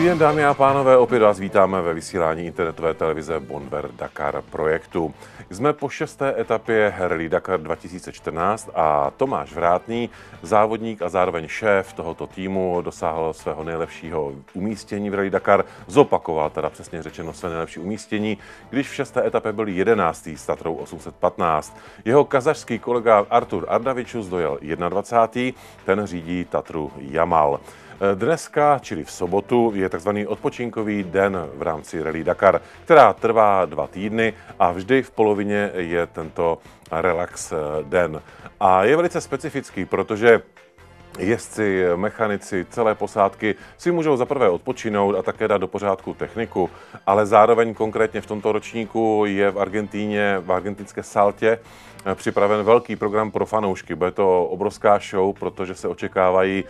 Dobrý den, dámy a pánové, opět vás vítáme ve vysílání internetové televize Bonver Dakar projektu. Jsme po 6. etapě Rally Dakar 2014 a Tomáš Vrátný, závodník a zároveň šéf tohoto týmu, dosáhl svého nejlepšího umístění v Rally Dakar, zopakoval teda přesně řečeno své nejlepší umístění, když v 6. etapě byl 11. s Tatrou 815. Jeho kazašský kolega Artur Ardavičus dojel 21. ten řídí Tatru Jamal. Dneska, čili v sobotu, je tzv. Odpočinkový den v rámci Rally Dakar, která trvá 2 týdny a vždy v polovině je tento relax den. A je velice specifický, protože jezdci, mechanici, celé posádky si můžou zaprvé odpočinout a také dát do pořádku techniku, ale zároveň konkrétně v tomto ročníku je v Argentíně, v argentinské Saltě, připraven velký program pro fanoušky. Bude to obrovská show, protože se očekávají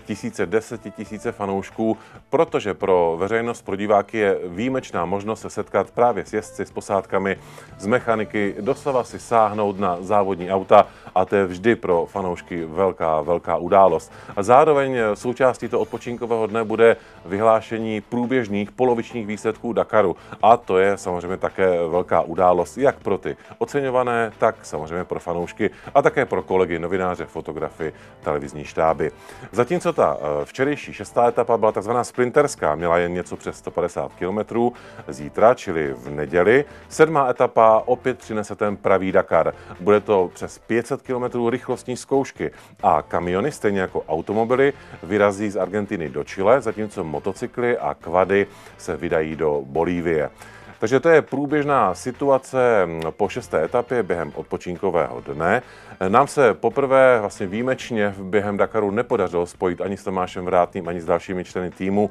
tisíce fanoušků, protože pro veřejnost, pro diváky je výjimečná možnost se setkat právě s jezdci, s posádkami, s mechaniky, doslova si sáhnout na závodní auta a to je vždy pro fanoušky velká událost. A zároveň součástí toho odpočinkového dne bude vyhlášení průběžných polovičních výsledků Dakaru. A to je samozřejmě také velká událost, jak pro ty oceňované, tak samozřejmě pro fanoušky a také pro kolegy, novináře, fotografy, televizní štáby. Zatímco ta včerejší 6. etapa byla takzvaná sprinterská, měla jen něco přes 150 km, zítra, čili v neděli, 7. etapa opět přinese ten pravý Dakar. Bude to přes 500 km rychlostní zkoušky a kamiony, stejně jako automobily, vyrazí z Argentiny do Chile, zatímco motocykly a kvady se vydají do Bolívie. Takže to je průběžná situace po 6. etapě během odpočinkového dne. Nám se poprvé vlastně výjimečně během Dakaru nepodařilo spojit ani s Tomášem Vrátným, ani s dalšími členy týmu.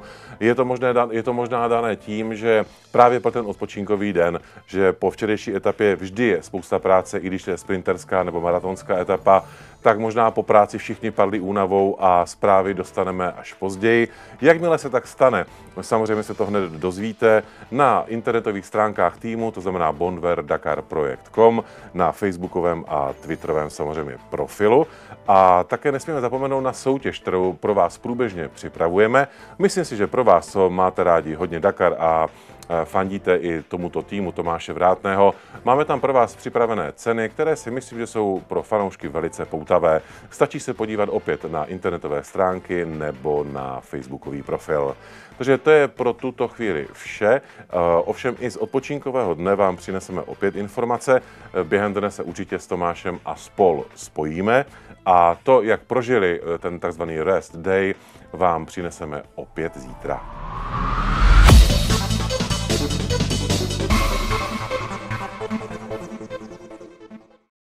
Je to možná dané tím, že právě pro ten odpočinkový den, že po včerejší etapě vždy je spousta práce, i když je sprinterská nebo maratonská etapa, tak možná po práci všichni padli únavou a zprávy dostaneme až později. Jakmile se tak stane, samozřejmě se to hned dozvíte na internetových stránkách týmu, to znamená bonverdakarprojekt.com, na facebookovém a twitterovém samozřejmě profilu. A také nesmíme zapomenout na soutěž, kterou pro vás průběžně připravujeme. Myslím si, že pro vás, co máte rádi hodně Dakar a fandíte i tomuto týmu Tomáše Vrátného, máme tam pro vás připravené ceny, které si myslím, že jsou pro fanoušky velice poutavé. Stačí se podívat opět na internetové stránky nebo na facebookový profil. Takže to je pro tuto chvíli vše. Ovšem i z odpočinkového dne vám přineseme opět informace. Během dne se určitě s Tomášem a spol spojíme a to, jak prožili ten takzvaný rest day, vám přineseme opět zítra.